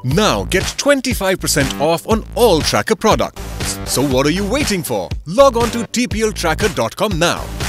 Now get 25% off on all Tracker products. So what are you waiting for? Log on to tpltracker.com now.